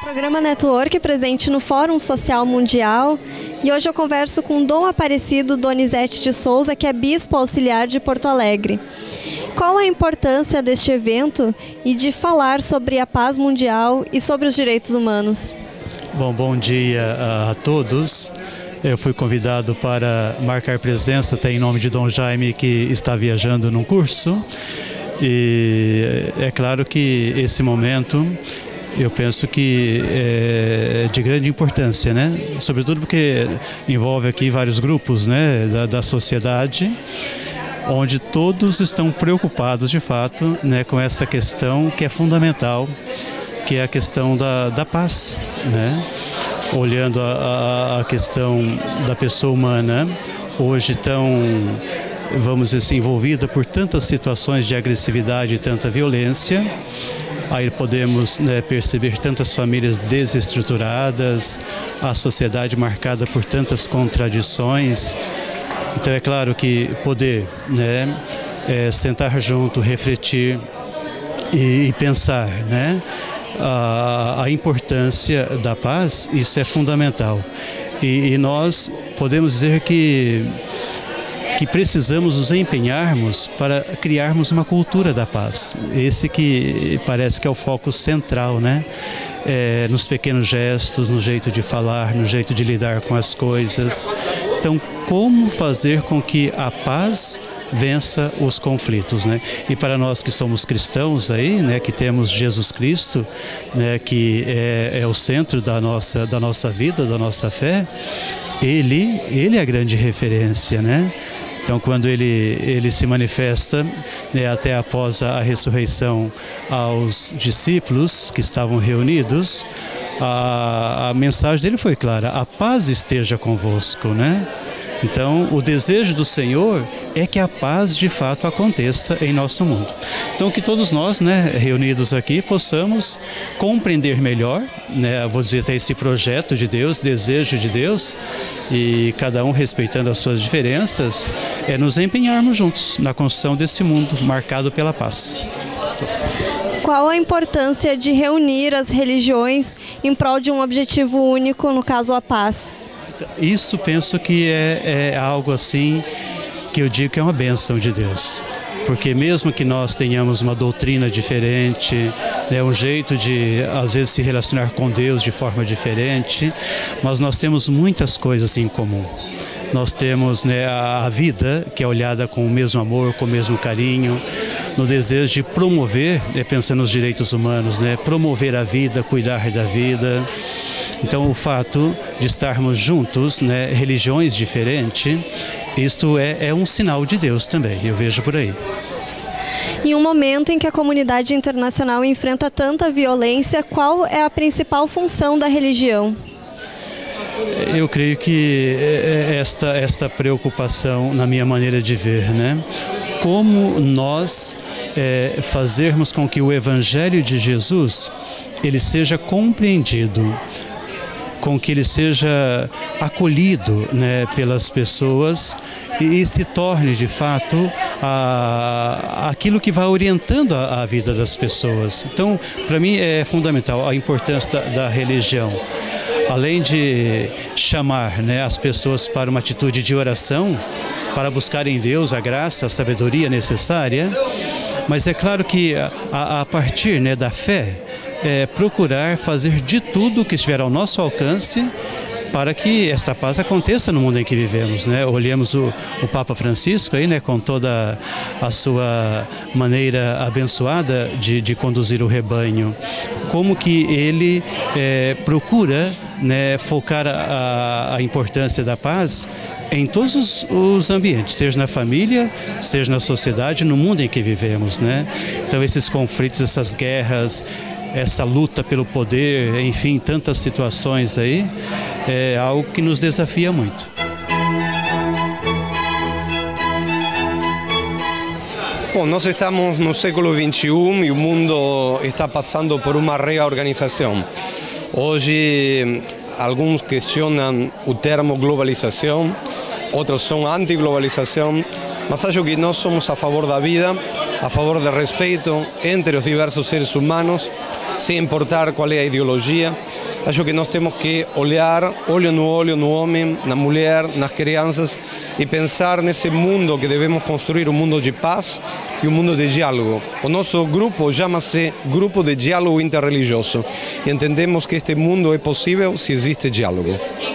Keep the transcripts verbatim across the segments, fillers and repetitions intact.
Programa Network presente no Fórum Social Mundial, e hoje eu converso com Dom Aparecido Donizete de Souza, que é Bispo Auxiliar de Porto Alegre. Qual a importância deste evento e de falar sobre a paz mundial e sobre os direitos humanos? Bom, bom dia a todos. Eu fui convidado para marcar presença, até em nome de Dom Jaime, que está viajando num curso. E é claro que esse momento, eu penso que é de grande importância, né? Sobretudo porque envolve aqui vários grupos, né, da, da sociedade, onde todos estão preocupados, de fato, né, com essa questão que é fundamental, que é a questão da, da paz, né? Olhando a, a, a questão da pessoa humana, hoje tão, vamos dizer assim, envolvida por tantas situações de agressividade e tanta violência. Aí podemos, né, perceber tantas famílias desestruturadas, a sociedade marcada por tantas contradições. Então é claro que poder, né, é, sentar junto, refletir e, e pensar, né, a, a importância da paz, isso é fundamental. E, e nós podemos dizer que que precisamos nos empenharmos para criarmos uma cultura da paz. Esse que parece que é o foco central, né? É, nos pequenos gestos, no jeito de falar, no jeito de lidar com as coisas. Então, como fazer com que a paz vença os conflitos, né? E para nós que somos cristãos aí, né, que temos Jesus Cristo, né, que é, é o centro da nossa, da nossa vida, da nossa fé, ele, ele é a grande referência, né? Então, quando ele, ele se manifesta, né, até após a ressurreição aos discípulos que estavam reunidos, a, a mensagem dele foi clara: a paz esteja convosco, né? Então, o desejo do Senhor é que a paz de fato aconteça em nosso mundo. Então, que todos nós, né, reunidos aqui, possamos compreender melhor, né, vou dizer até esse projeto de Deus, desejo de Deus, e cada um respeitando as suas diferenças, é nos empenharmos juntos na construção desse mundo marcado pela paz. Qual a importância de reunir as religiões em prol de um objetivo único, no caso a paz? Isso penso que é, é algo assim que eu digo que é uma bênção de Deus. Porque mesmo que nós tenhamos uma doutrina diferente, né, um jeito de, às vezes, se relacionar com Deus de forma diferente, mas nós temos muitas coisas em comum. Nós temos, né, a vida, que é olhada com o mesmo amor, com o mesmo carinho, no desejo de promover, né, pensando nos direitos humanos, né, promover a vida, cuidar da vida. Então, o fato de estarmos juntos, né, religiões diferentes, isto é, é um sinal de Deus também, eu vejo por aí. Em um momento em que a comunidade internacional enfrenta tanta violência, qual é a principal função da religião? Eu creio que esta, esta preocupação, na minha maneira de ver, né? Como nós é, fazermos com que o Evangelho de Jesus ele seja compreendido, com que ele seja acolhido, né, pelas pessoas e, e se torne de fato a, aquilo que vai orientando a, a vida das pessoas. Então, para mim é fundamental a importância da, da religião. Além de chamar, né, as pessoas para uma atitude de oração, para buscar em Deus a graça, a sabedoria necessária, mas é claro que a, a partir, né, da fé, é procurar fazer de tudo o que estiver ao nosso alcance para que essa paz aconteça no mundo em que vivemos, né? Olhemos o, o Papa Francisco aí, né, com toda a sua maneira abençoada de, de conduzir o rebanho, como que ele é, procura, né, focar a, a importância da paz em todos os, os ambientes, seja na família, seja na sociedade, no mundo em que vivemos, né? Então esses conflitos, essas guerras, essa luta pelo poder, enfim, tantas situações aí, é algo que nos desafia muito. Bom, nós estamos no século vinte e um e o mundo está passando por uma reorganização. Hoje, alguns questionam o termo globalização, outros são anti-globalização, mas acho que nós somos a favor da vida a favor do respeito entre os diversos seres humanos, sem importar qual é a ideologia. Acho que nós temos que olhar olho no olho no homem, na mulher, nas crianças e pensar nesse mundo que devemos construir, um mundo de paz e um mundo de diálogo. O nosso grupo chama-se Grupo de Diálogo Interreligioso e entendemos que este mundo é possível se existe diálogo.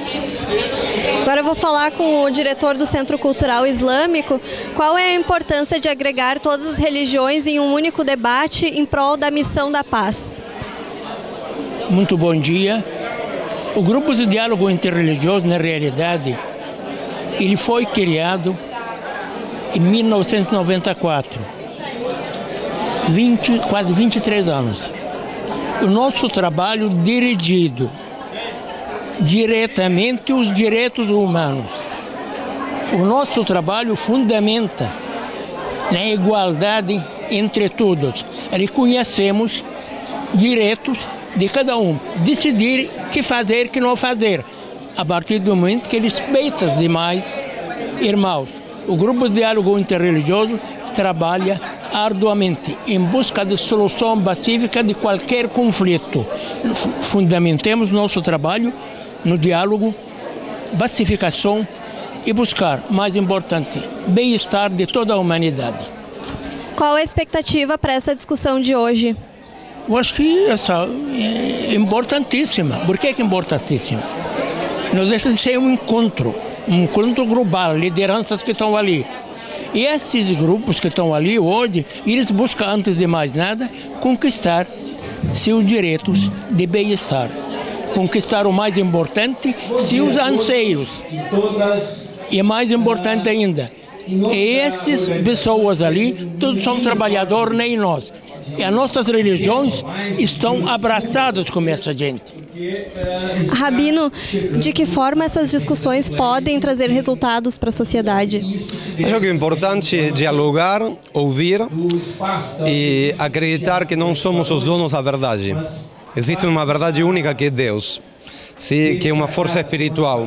Agora eu vou falar com o diretor do Centro Cultural Islâmico. Qual é a importância de agregar todas as religiões em um único debate em prol da missão da paz? Muito bom dia. O Grupo de Diálogo Interreligioso, na realidade, ele foi criado em mil novecentos e noventa e quatro, vinte, quase vinte e três anos. O nosso trabalho dirigido diretamente os direitos humanos. O nosso trabalho fundamenta na igualdade entre todos. Reconhecemos direitos de cada um, decidir o que fazer e o que não fazer, a partir do momento que ele respeita os demais irmãos. O Grupo de Diálogo Interreligioso trabalha arduamente em busca de solução pacífica de qualquer conflito. Fundamentemos nosso trabalho no diálogo, pacificação e buscar, mais importante, bem-estar de toda a humanidade. Qual a expectativa para essa discussão de hoje? Eu acho que essa é importantíssima. Por que é, que é importantíssima? Não deixa de ser um encontro, um encontro global, lideranças que estão ali. E esses grupos que estão ali hoje, eles buscam, antes de mais nada, conquistar seus direitos de bem-estar. Conquistar o mais importante, seus anseios. E mais importante ainda, essas pessoas ali, todos são trabalhadores, nem nós. E as nossas religiões estão abraçadas com essa gente. Rabino, de que forma essas discussões podem trazer resultados para a sociedade? Acho que é importante dialogar, ouvir e acreditar que não somos os donos da verdade. Existe uma verdade única que é Deus, sim, que é uma força espiritual.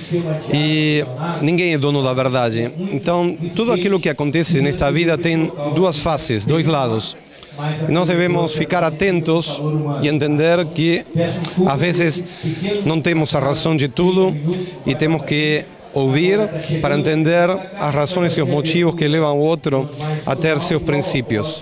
E ninguém é dono da verdade. Então, tudo aquilo que acontece nesta vida tem duas faces, dois lados. Nós devemos ficar atentos e entender que, às vezes, não temos a razão de tudo e temos que ouvir para entender as razões e os motivos que levam o outro a ter seus princípios.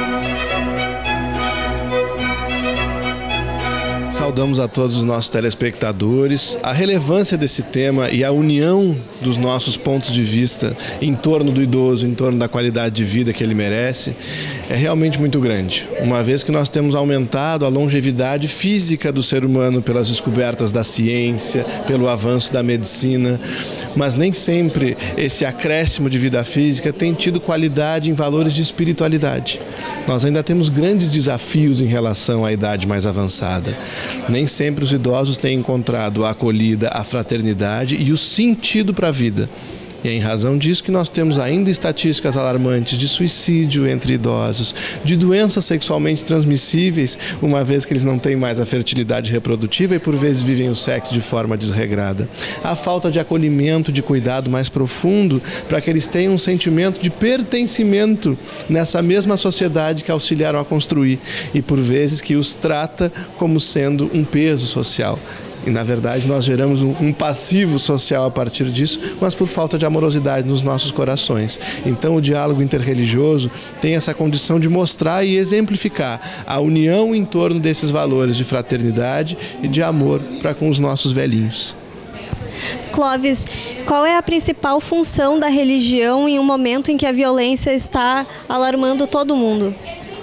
Saudamos a todos os nossos telespectadores. A relevância desse tema e a união dos nossos pontos de vista em torno do idoso, em torno da qualidade de vida que ele merece, é realmente muito grande. Uma vez que nós temos aumentado a longevidade física do ser humano pelas descobertas da ciência, pelo avanço da medicina, mas nem sempre esse acréscimo de vida física tem tido qualidade em valores de espiritualidade. Nós ainda temos grandes desafios em relação à idade mais avançada. Nem sempre os idosos têm encontrado a acolhida, a fraternidade e o sentido para a vida. E é em razão disso que nós temos ainda estatísticas alarmantes de suicídio entre idosos, de doenças sexualmente transmissíveis, uma vez que eles não têm mais a fertilidade reprodutiva e por vezes vivem o sexo de forma desregrada. A falta de acolhimento, de cuidado mais profundo, para que eles tenham um sentimento de pertencimento nessa mesma sociedade que auxiliaram a construir e por vezes que os trata como sendo um peso social. E, na verdade, nós geramos um, um passivo social a partir disso, mas por falta de amorosidade nos nossos corações. Então, o diálogo interreligioso tem essa condição de mostrar e exemplificar a união em torno desses valores de fraternidade e de amor para com os nossos velhinhos. Clóvis, qual é a principal função da religião em um momento em que a violência está alarmando todo mundo?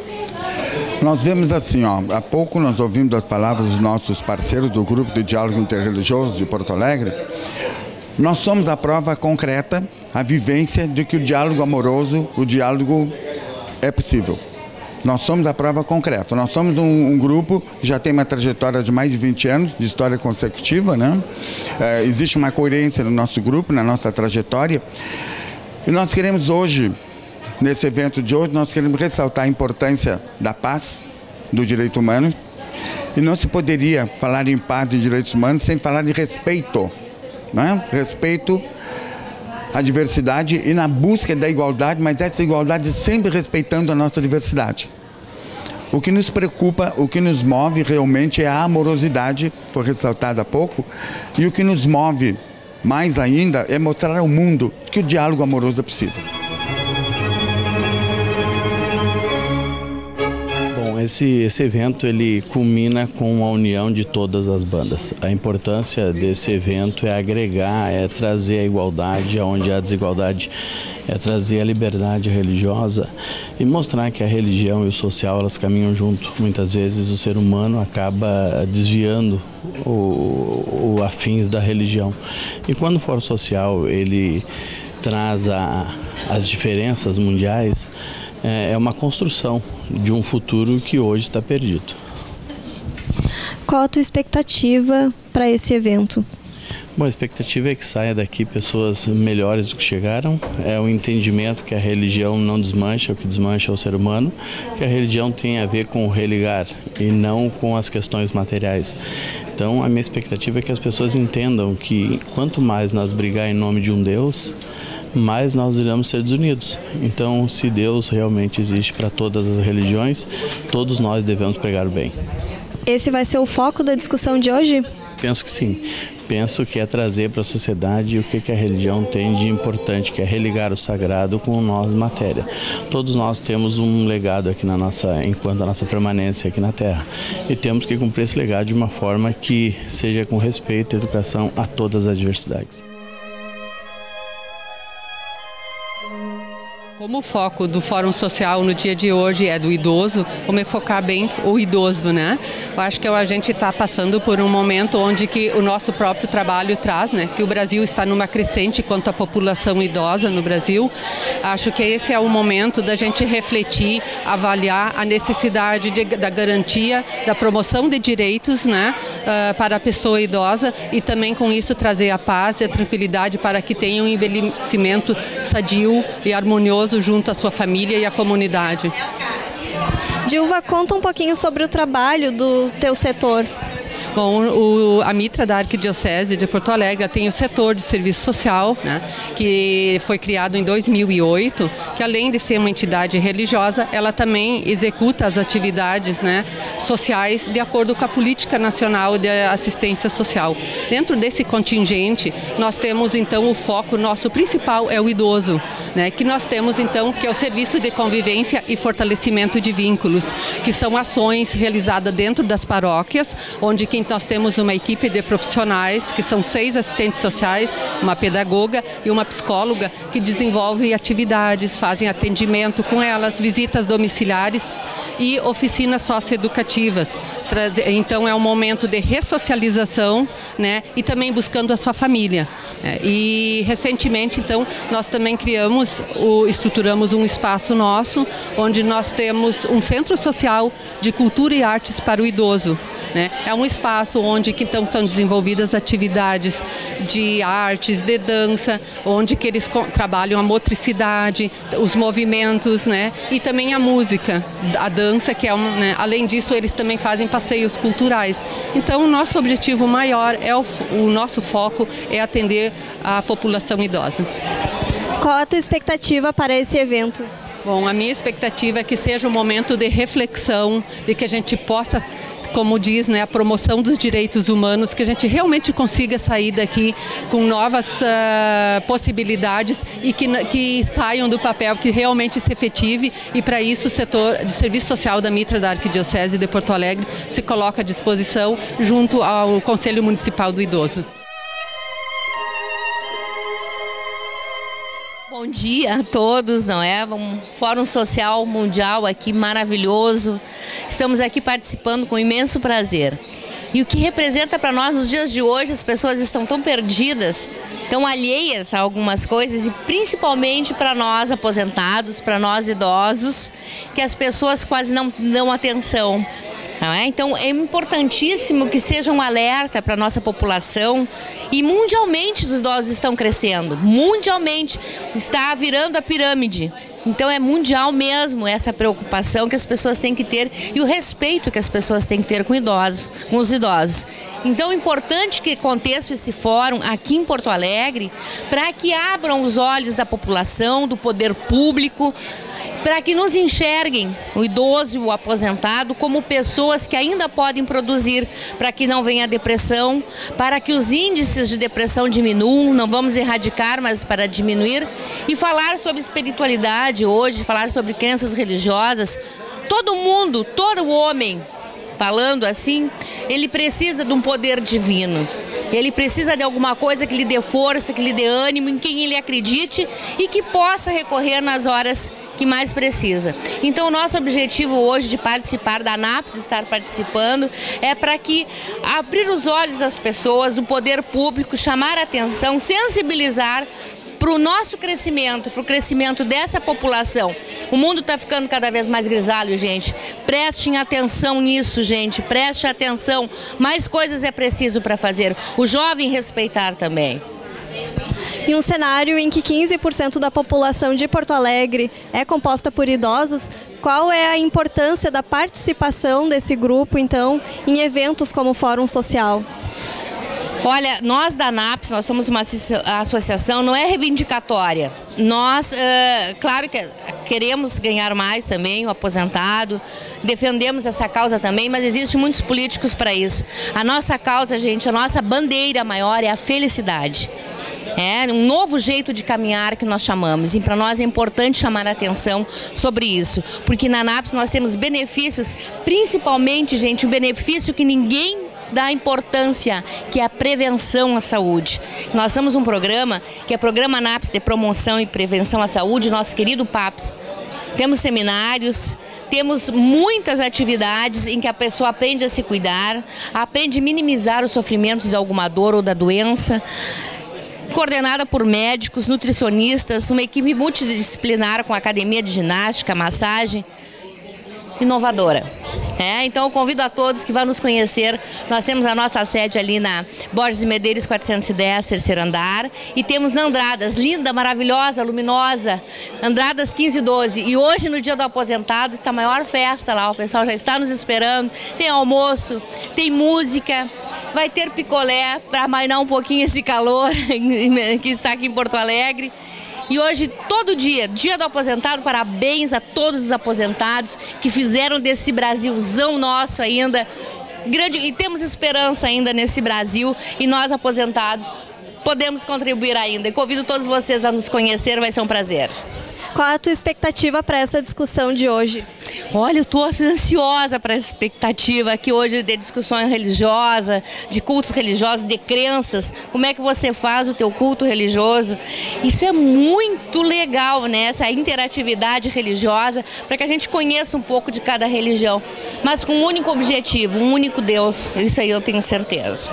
Nós vemos assim, ó, há pouco nós ouvimos as palavras dos nossos parceiros do Grupo de Diálogo Interreligioso de Porto Alegre. Nós somos a prova concreta, a vivência de que o diálogo amoroso, o diálogo é possível. Nós somos a prova concreta. Nós somos um, um grupo que já tem uma trajetória de mais de vinte anos, de história consecutiva, né? É, existe uma coerência no nosso grupo, na nossa trajetória. E nós queremos hoje, nesse evento de hoje, nós queremos ressaltar a importância da paz, do direito humano. E não se poderia falar em paz e direitos humanos sem falar de respeito, né? Respeito a diversidade e na busca da igualdade, mas essa igualdade sempre respeitando a nossa diversidade. O que nos preocupa, o que nos move realmente é a amorosidade, foi ressaltada há pouco, e o que nos move mais ainda é mostrar ao mundo que o diálogo amoroso é possível. Bom, esse, esse evento ele culmina com a união de todas as bandas. A importância desse evento é agregar, é trazer a igualdade onde há desigualdade, é trazer a liberdade religiosa e mostrar que a religião e o social elas caminham junto. Muitas vezes o ser humano acaba desviando o, o afins da religião. E quando o Fórum Social ele traz a, as diferenças mundiais, é uma construção de um futuro que hoje está perdido. Qual a tua expectativa para esse evento? Bom, a expectativa é que saia daqui pessoas melhores do que chegaram. É o entendimento que a religião não desmancha, o que desmancha é o ser humano, que a religião tem a ver com o religar e não com as questões materiais. Então, a minha expectativa é que as pessoas entendam que quanto mais nós brigar em nome de um Deus, mais nós iremos ser desunidos. Então, se Deus realmente existe para todas as religiões, todos nós devemos pregar o bem. Esse vai ser o foco da discussão de hoje? Penso que sim. Penso que é trazer para a sociedade o que, que a religião tem de importante, que é religar o sagrado com nós matéria. Todos nós temos um legado aqui na nossa, enquanto a nossa permanência aqui na Terra. E temos que cumprir esse legado de uma forma que seja com respeito e educação a todas as diversidades. Como o foco do Fórum Social no dia de hoje é do idoso, como é focar bem o idoso, né? Eu acho que a gente está passando por um momento onde que o nosso próprio trabalho traz, né? Que o Brasil está numa crescente quanto à população idosa no Brasil. Acho que esse é o momento da gente refletir, avaliar a necessidade de, da garantia, da promoção de direitos, né? Uh, para a pessoa idosa e também com isso trazer a paz e a tranquilidade para que tenha um envelhecimento sadio e harmonioso junto à sua família e à comunidade. Dilva, conta um pouquinho sobre o trabalho do teu setor. Bom, o, a Mitra da Arquidiocese de Porto Alegre tem o setor de serviço social, né, que foi criado em dois mil e oito, que além de ser uma entidade religiosa, ela também executa as atividades, né, sociais de acordo com a Política Nacional de Assistência Social. Dentro desse contingente, nós temos então o foco nosso principal é o idoso, né, que nós temos então que é o serviço de convivência e fortalecimento de vínculos, que são ações realizadas dentro das paróquias, onde quem nós temos uma equipe de profissionais, que são seis assistentes sociais, uma pedagoga e uma psicóloga, que desenvolvem atividades, fazem atendimento com elas, visitas domiciliares e oficinas socioeducativas. Então é um momento de ressocialização, né, e também buscando a sua família. E recentemente, então, nós também criamos, o, estruturamos um espaço nosso, onde nós temos um centro social de cultura e artes para o idoso. Né? É um espaço onde que, então, são desenvolvidas atividades de artes, de dança, onde que eles trabalham a motricidade, os movimentos, né? E também a música, a dança, que é um, né? Além disso, eles também fazem passeios culturais. Então, o nosso objetivo maior, é o, o nosso foco é atender a população idosa. Qual a tua expectativa para esse evento? Bom, a minha expectativa é que seja um momento de reflexão, de que a gente possa, como diz, né, a promoção dos direitos humanos, que a gente realmente consiga sair daqui com novas uh, possibilidades e que, que saiam do papel, que realmente se efetive, e para isso o setor de serviço social da Mitra da Arquidiocese de Porto Alegre se coloca à disposição junto ao Conselho Municipal do Idoso. Bom dia a todos, não é? Um Fórum Social Mundial aqui maravilhoso. Estamos aqui participando com imenso prazer. E o que representa para nós nos dias de hoje, as pessoas estão tão perdidas, tão alheias a algumas coisas, e principalmente para nós aposentados, para nós idosos, que as pessoas quase não dão atenção. Não é? Então é importantíssimo que seja um alerta para a nossa população, e mundialmente os idosos estão crescendo, mundialmente está virando a pirâmide. Então é mundial mesmo essa preocupação que as pessoas têm que ter e o respeito que as pessoas têm que ter com idosos, com os idosos. Então é importante que aconteça esse fórum aqui em Porto Alegre para que abram os olhos da população, do poder público, para que nos enxerguem, o idoso e o aposentado, como pessoas que ainda podem produzir, para que não venha a depressão, para que os índices de depressão diminuam, não vamos erradicar, mas para diminuir, e falar sobre espiritualidade hoje, falar sobre crenças religiosas. Todo mundo, todo homem, falando assim, ele precisa de um poder divino. Ele precisa de alguma coisa que lhe dê força, que lhe dê ânimo, em quem ele acredite e que possa recorrer nas horas que mais precisa. Então, o nosso objetivo hoje de participar da ANAPS, estar participando, é para que abrir os olhos das pessoas, do poder público, chamar a atenção, sensibilizar para o nosso crescimento, para o crescimento dessa população. O mundo está ficando cada vez mais grisalho, gente. Prestem atenção nisso, gente. Prestem atenção. Mais coisas é preciso para fazer. O jovem respeitar também. Em um cenário em que quinze por cento da população de Porto Alegre é composta por idosos, qual é a importância da participação desse grupo, então, em eventos como o Fórum Social? Olha, nós da ANAPS, nós somos uma associação, não é reivindicatória. Nós, uh, claro que queremos ganhar mais também, o aposentado, defendemos essa causa também, mas existem muitos políticos para isso. A nossa causa, gente, a nossa bandeira maior é a felicidade. É um novo jeito de caminhar que nós chamamos, e para nós é importante chamar a atenção sobre isso, porque na ANAPS nós temos benefícios, principalmente, gente, um benefício que ninguém dá importância, que é a prevenção à saúde. Nós temos um programa, que é o Programa ANAPS de Promoção e Prevenção à Saúde, nosso querido PAPS. Temos seminários, temos muitas atividades em que a pessoa aprende a se cuidar, aprende a minimizar os sofrimentos de alguma dor ou da doença, coordenada por médicos, nutricionistas, uma equipe multidisciplinar com academia de ginástica, massagem, inovadora. É, então eu convido a todos que vão nos conhecer. Nós temos a nossa sede ali na Borges de Medeiros quatrocentos e dez, terceiro andar, e temos na Andradas, linda, maravilhosa, luminosa, Andradas quinze e doze. E hoje, no dia do aposentado, está a maior festa lá, o pessoal já está nos esperando, tem almoço, tem música, vai ter picolé para amainar um pouquinho esse calor que está aqui em Porto Alegre. E hoje, todo dia, dia do aposentado, parabéns a todos os aposentados que fizeram desse Brasilzão nosso ainda grande. E temos esperança ainda nesse Brasil, e nós, aposentados, podemos contribuir ainda. E convido todos vocês a nos conhecer, vai ser um prazer. Qual a tua expectativa para essa discussão de hoje? Olha, eu estou ansiosa para essa expectativa aqui hoje de discussão religiosa, de cultos religiosos, de crenças. Como é que você faz o teu culto religioso? Isso é muito legal, né? Essa interatividade religiosa, para que a gente conheça um pouco de cada religião, mas com um único objetivo, um único Deus. Isso aí eu tenho certeza.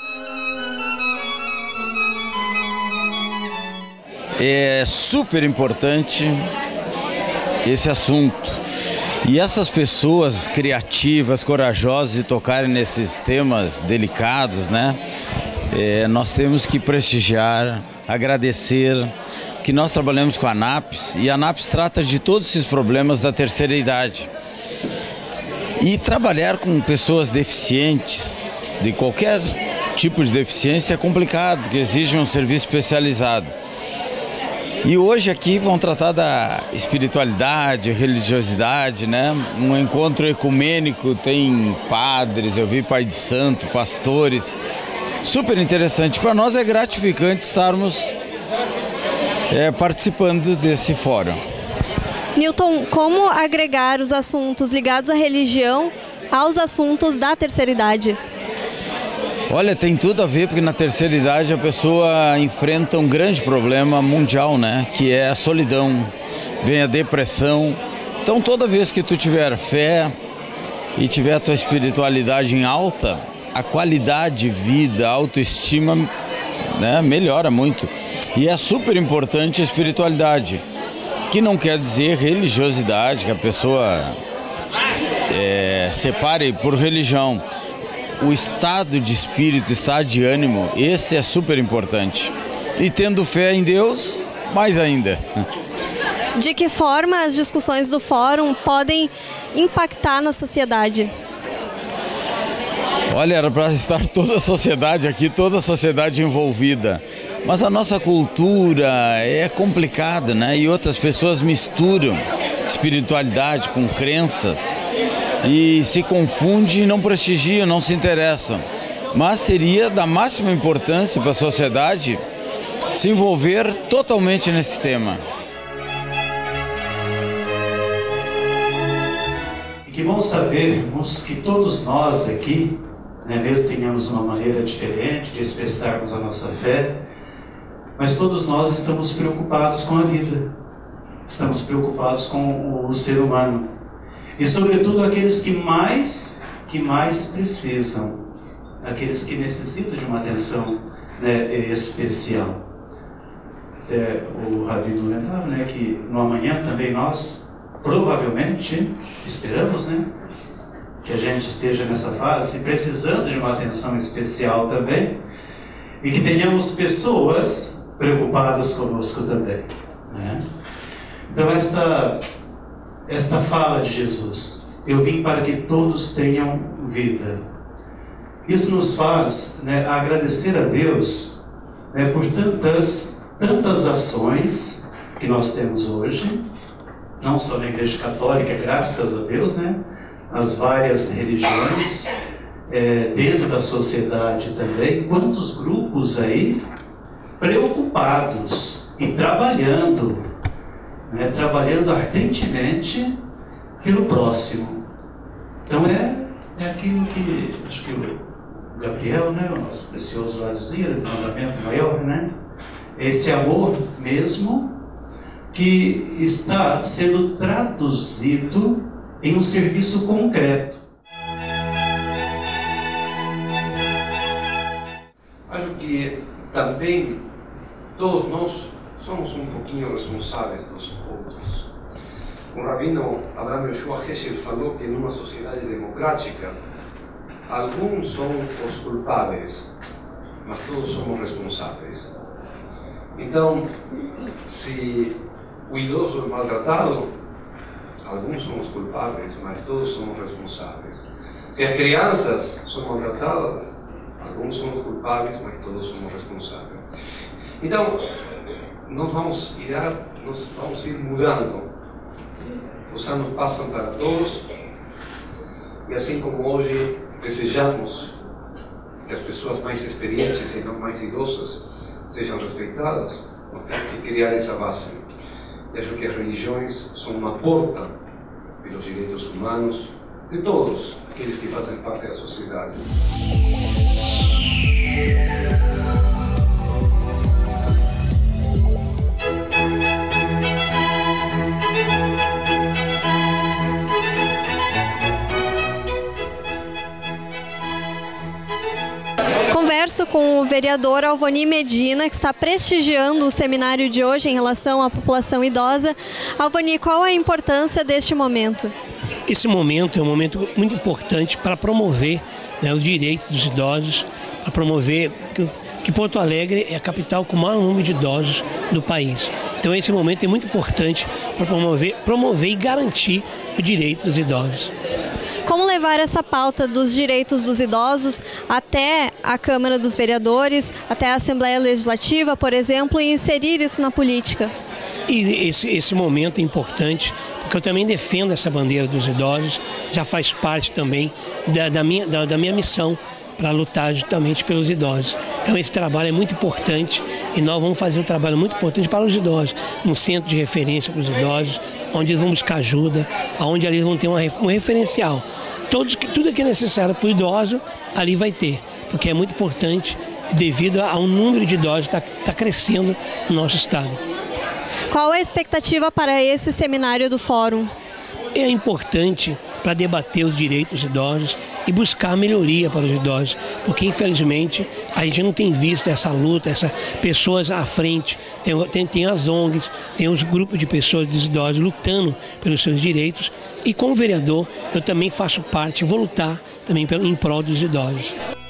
É super importante esse assunto. E essas pessoas criativas, corajosas de tocarem nesses temas delicados, né? É, nós temos que prestigiar, agradecer, que nós trabalhamos com a ANAPS, e a ANAPS trata de todos esses problemas da terceira idade. E trabalhar com pessoas deficientes, de qualquer tipo de deficiência, é complicado, porque exige um serviço especializado. E hoje aqui vão tratar da espiritualidade, religiosidade, né? Um encontro ecumênico, tem padres, eu vi pai de santo, pastores. Super interessante. Para nós é gratificante estarmos é, participando desse fórum. Newton, como agregar os assuntos ligados à religião aos assuntos da terceira idade? Olha, tem tudo a ver, porque na terceira idade a pessoa enfrenta um grande problema mundial, né? Que é a solidão, vem a depressão. Então toda vez que tu tiver fé e tiver a tua espiritualidade em alta, a qualidade de vida, a autoestima, né, melhora muito. E é super importante a espiritualidade, que não quer dizer religiosidade, que a pessoa é, separe por religião. O estado de espírito, o estado de ânimo, esse é super importante. E tendo fé em Deus, mais ainda. De que forma as discussões do fórum podem impactar na sociedade? Olha, era para estar toda a sociedade aqui, toda a sociedade envolvida. Mas a nossa cultura é complicada, né? E outras pessoas misturam espiritualidade com crenças e se confundem, não prestigiam, não se interessam. Mas seria da máxima importância para a sociedade se envolver totalmente nesse tema. E que bom sabermos que todos nós aqui, né, mesmo tenhamos uma maneira diferente de expressarmos a nossa fé, mas todos nós estamos preocupados com a vida, estamos preocupados com o ser humano e sobretudo aqueles que mais, que mais precisam, aqueles que necessitam de uma atenção, né, especial. Até o Rabino lembrava, né, que no amanhã também nós, provavelmente, esperamos, né, que a gente esteja nessa fase, precisando de uma atenção especial também, e que tenhamos pessoas preocupadas conosco também, né? Então esta, esta fala de Jesus, eu vim para que todos tenham vida. Isso nos faz, né, agradecer a Deus, né, por tantas, tantas ações que nós temos hoje, não só na Igreja Católica, graças a Deus, né, nas várias religiões, é, dentro da sociedade também, quantos grupos aí preocupados e trabalhando, né, trabalhando ardentemente pelo próximo. Então é, é aquilo que acho que o Gabriel, né, o nosso precioso lá dizia, do mandamento maior, né, esse amor mesmo que está sendo traduzido em um serviço concreto. Acho que também todos nós somos um pouquinho responsáveis dos outros. O rabino Abraham Yoshua Heschel falou que numa sociedade democrática alguns são os culpáveis, mas todos somos responsáveis. Então, se o idoso é maltratado, alguns somos culpáveis, mas todos somos responsáveis. Se as crianças são maltratadas, alguns somos culpáveis, mas todos somos responsáveis. Então, nós vamos ir, nós vamos ir mudando. Os anos passam para todos, e assim como hoje desejamos que as pessoas mais experientes e não mais idosas sejam respeitadas, nós temos que criar essa base. Eu acho que as religiões são uma porta pelos direitos humanos de todos aqueles que fazem parte da sociedade. Converso com o vereador Alvoni Medina, que está prestigiando o seminário de hoje em relação à população idosa. Alvoni, qual a importância deste momento? Esse momento é um momento muito importante para promover, né, os direitos dos idosos, para promover que, que Porto Alegre é a capital com o maior número de idosos do país. Então esse momento é muito importante para promover, promover e garantir o direito dos idosos. Como levar essa pauta dos direitos dos idosos até a Câmara dos Vereadores, até a Assembleia Legislativa, por exemplo, e inserir isso na política? E esse, esse momento é importante, porque eu também defendo essa bandeira dos idosos, já faz parte também da, da, minha, da, da minha missão para lutar justamente pelos idosos. Então esse trabalho é muito importante e nós vamos fazer um trabalho muito importante para os idosos, um centro de referência para os idosos, onde eles vão buscar ajuda, onde eles vão ter uma, um referencial. Todos, tudo que é necessário para o idoso, ali vai ter, porque é muito importante devido ao número de idosos que está tá crescendo no nosso estado. Qual a expectativa para esse seminário do Fórum? É importante para debater os direitos dos idosos e buscar melhoria para os idosos, porque infelizmente a gente não tem visto essa luta, essas pessoas à frente, tem, tem, tem as O N Gs, tem os grupos de pessoas dos idosos lutando pelos seus direitos, e como vereador eu também faço parte, vou lutar também em prol dos idosos.